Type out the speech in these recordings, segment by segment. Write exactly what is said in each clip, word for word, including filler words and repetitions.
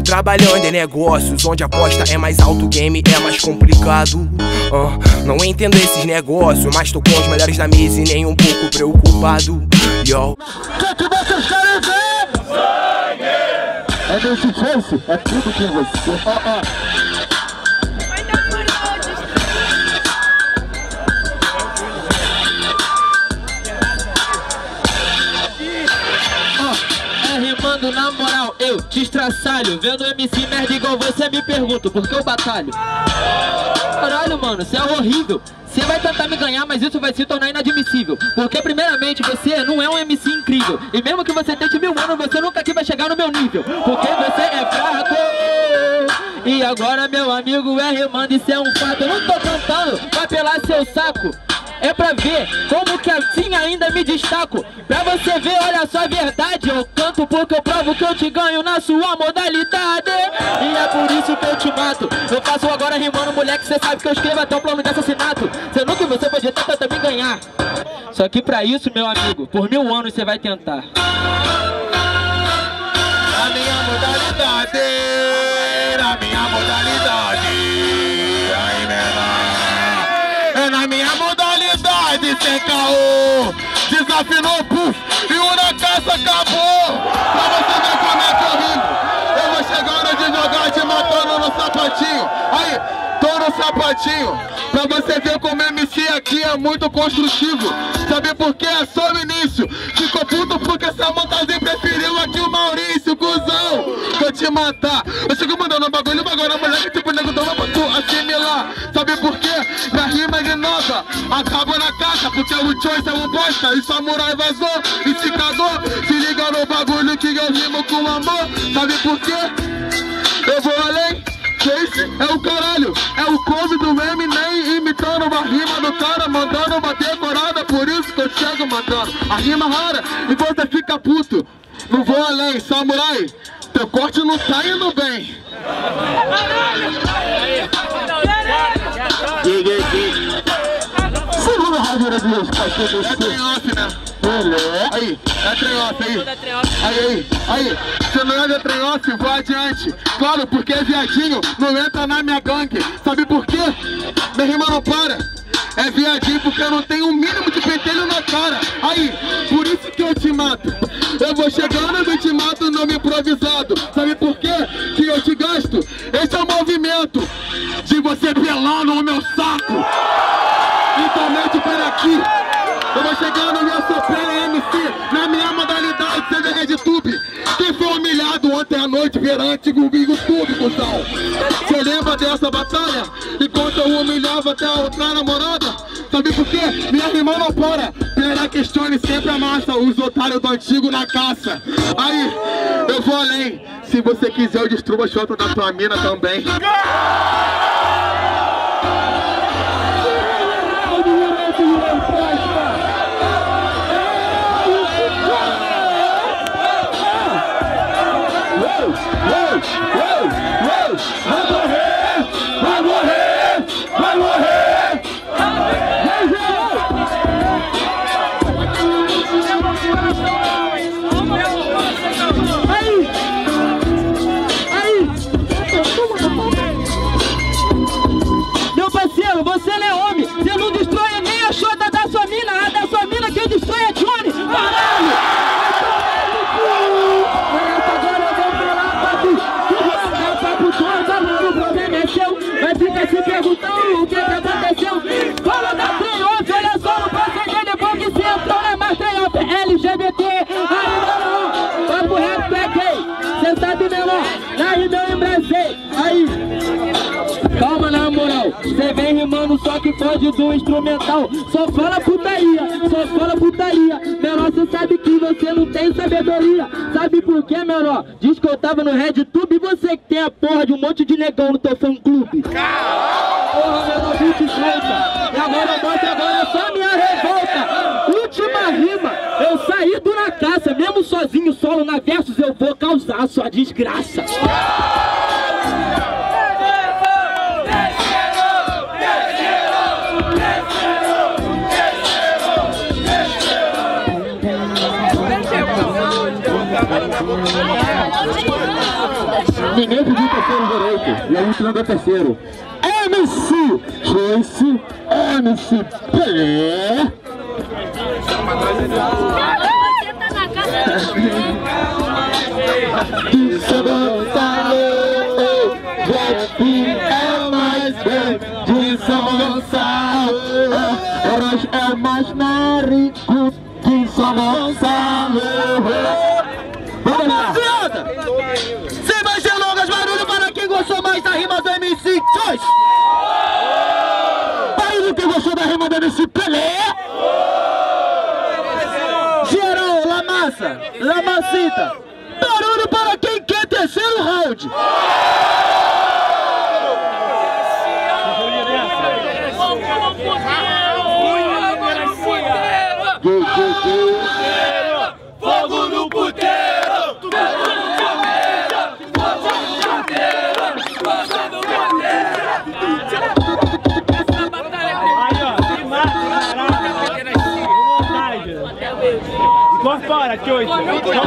Trabalhando em negócios onde a aposta é mais alto, o game é mais complicado. uh, Não entendo esses negócios, mas tô com os melhores da mesa e nem um pouco preocupado. Yo. Que que vocês querem ver? Sangue! É desse face, é tudo que você... Uh, uh. Rimando na moral, eu te estraçalho. Vendo M C nerd igual você, me pergunto por que eu batalho. Caralho, mano, você é horrível. Você vai tentar me ganhar, mas isso vai se tornar inadmissível. Porque primeiramente você não é um M C incrível. E mesmo que você tente mil anos, você nunca aqui vai chegar no meu nível. Porque você é fraco. E agora meu amigo é rimando, isso é um fato. Eu não tô cantando pra pelar seu saco. É pra ver como que assim ainda me destaco. Pra você ver, olha só a verdade. Eu canto porque eu provo que eu te ganho na sua modalidade. E é por isso que eu te mato. Eu faço agora rimando, moleque, cê sabe que eu escrevo até um plano de assassinato. Sendo que você pode tentar também ganhar. Só que pra isso, meu amigo, por mil anos você vai tentar. Na minha modalidade, na minha modalidade, aí menor, é na minha modalidade, sem caô, desafinou, puf, e o na caça acabou. Pra você ver como é que eu rimo, eu vou chegando de jogar, te matando no sapatinho. Aí, tô no sapatinho, pra você ver como M C aqui é muito construtivo. Sabe por quê? É só o início. Ficou puto porque essa montagem preferiu aqui o Maurício, cuzão. Vou te matar. Eu chego mandando um bagulho, bagulho, moleque, tipo nego toma pra tu assimilar. Sabe por quê? Minha rima é nova, acaba na casa, porque o Choice é um bosta. E Samurai vazou e se cagou. Se liga no bagulho que eu rimo com amor. Sabe por quê? Eu vou além. Esse é o caralho, é o come do Eminem imitando uma rima do cara, mandando uma decorada, por isso que eu chego mandando a rima rara e você fica puto. Não vou além, Samurai, teu corte não tá indo bem. Segunda radeira de meus cachorros. É trem-off, né? Aí, é trem-off aí. Aí, aí, aí. Se não é de trem-off, vou adiante. Claro, porque viadinho não entra na minha gangue. Sabe por quê? Minha rima não para. É viadinho porque eu não tenho o um mínimo de pentelho na cara. Aí, por isso que eu te mato. Eu vou chegando e te mato no nome improvisado. Sabe por quê? Que eu te gasto. Esse é o movimento de você pelando o meu saco. Então mete para aqui. Eu vou chegando e eu sou pela M C na minha modalidade, seja RedTube. Quem foi humilhado ontem à noite perante o YouTube, cuzão? Você lembra dessa batalha? Enquanto eu humilhava até a outra namorada? Sabe por quê? Minha irmã não para. Pera questione sempre amassa os otários do antigo na caça. Aí, eu vou além. Se você quiser, eu destruo a chota da tua mina também. Vai morrer, vai morrer, vai morrer. Aí, aí. Meu parceiro, você não é homem. Você não destrói nem a chota da sua mina. A da sua mina quem destrói é Johnny. Caralho. Vai ficar se perguntando o que que aconteceu. Fala da trem-off, olha só, não pode entender depois que você entrou, né? Mas trem-off é L G B T. Aí, não, papo reto é gay. Cê sabe, meu irmão, aí não embracei. Aí, calma na moral, cê vem rimando só que foge do instrumental. Só fala putaria, só fala putaria. Menor, cê sabe que você não tem sabedoria. Sabe por quê, menor? Diz que eu tava no RedTube e você que tem a porra de um monte de negão no teu fã-clube. Porra, meu nome te solta. E agora eu mostro agora só minha revolta. Última rima, eu saí do na caça. Mesmo sozinho, solo na versus, eu vou causar a sua desgraça. Let's go. Ninguém pediu terceiro direito, e a gente não deu terceiro. M C Choice, M C Pelé. De São Gonçalo, Jetfin é mais bem. De São Gonçalo, Orochi é mais narico. De São Gonçalo. Vamos lá! Sem mais delongas, barulho para quem gostou mais da rima do M C Choice! Barulho quem gostou da rima do M C Pelé! Geral, La Massa, La Massita! Barulho para quem quer terceiro round! Gay, gay, gay! Fogo no puteiro! Incorpora, que hoje.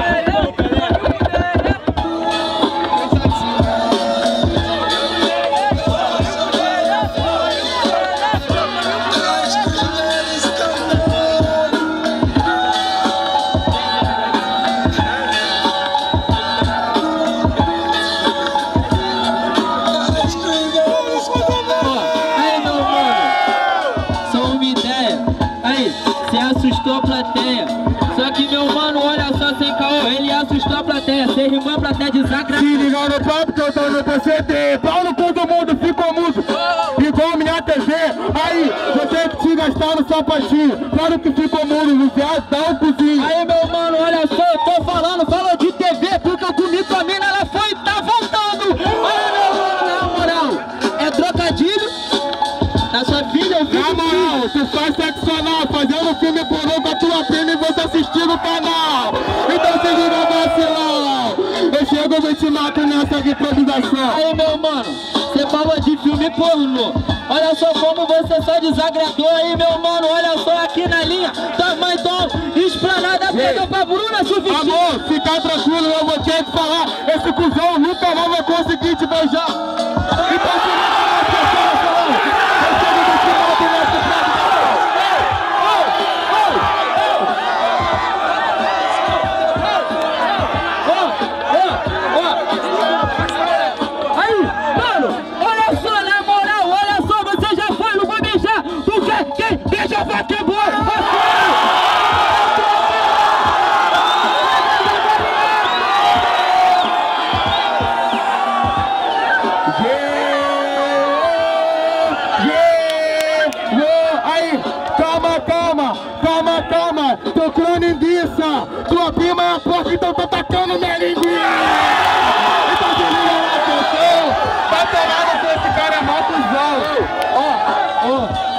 Assustou a plateia. Só que meu mano, olha só, sem caô, ele assustou a plateia. Sem rimou a plateia desagradou. Se ligar no papo que eu tô no P C T. Pau no cu do mundo, ficou mudo igual minha T V. Aí, eu tenho que te gastar no sapatinho. Claro que ficou mudo, no viado dá um cozinho. Aí meu mano, olha só, eu tô falando, fala de T V. Porque eu comi com a mina, ela foi e tá voltando. Aí meu mano, na moral, é trocadilho. Na sua filha eu vi. Na moral, tu faz seccional, fazendo filme pornô com a tua prima e você assistindo o canal. Então se liga vacilão, eu chego e te mato nessa improvisação. Aí meu mano, você falou de filme pornô. Olha só como você só desagradou aí meu mano. Olha só aqui na linha, tamanho dom, esplanada pega pra Bruna Suficiente. Amor, fica tranquilo, eu vou ter que falar. Esse cuzão nunca mais vai conseguir te beijar. Então se liga vacilão, eu chego e te mato nessa improvisação. Deixa pra que boa! Aí, calma, calma, calma, calma. Tô crando linguiça. Tua prima é a porca, então tô tacando minha linguiça. Então se liga na atenção. Vai pegar que esse cara é mó cuzão. Ó, ó.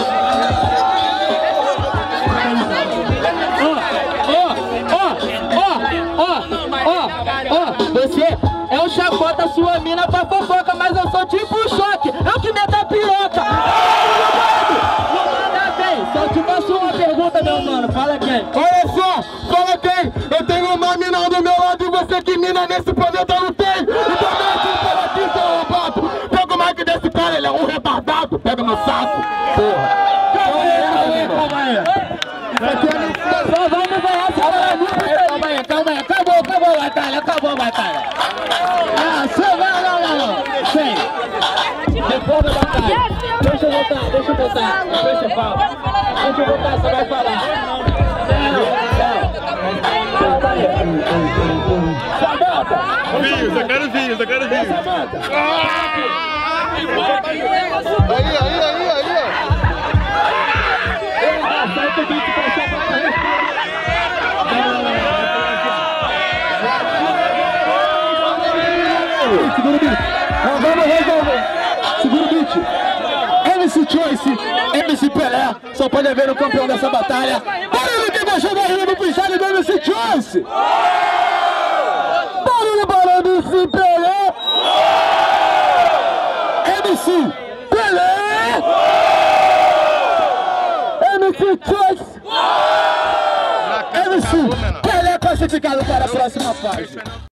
Você é um chacota, sua mina pra fofoca, mas eu sou tipo choque, eu que meto a piroca. Não manda bem, só te faço uma pergunta, meu mano, fala quem? Olha só, fala quem? Eu tenho uma mina do meu lado e você que mina nesse planeta não tem. Então vem aqui, fala aqui, seu arrombado. Pega o mic desse cara, ele é um retardado. Pega no saco, porra. Calma aí, calma aí. Só vamos ganhar essa luta. Calma aí, calma aí, acabou, acabou a batalha, acabou a batalha. Ah, só vai, não, não, não. Sem. Depois da batalha. Deixa eu voltar, deixa eu voltar. Depois você fala. Deixa eu voltar, você vai falar. Vinhos, eu quero vinhos, eu quero vinhos. Aí, aí, aí, aí, ó. Segura o beat. Vamos resolver. Segura o beat. M C Choice, M C Pelé. Só pode haver o campeão dessa batalha. Barulho que gostou da rima do freestyle do M C Choice. Barulho para M C Pelé. M C Pelé. M C Choice. M C Pelé classificado para a próxima fase.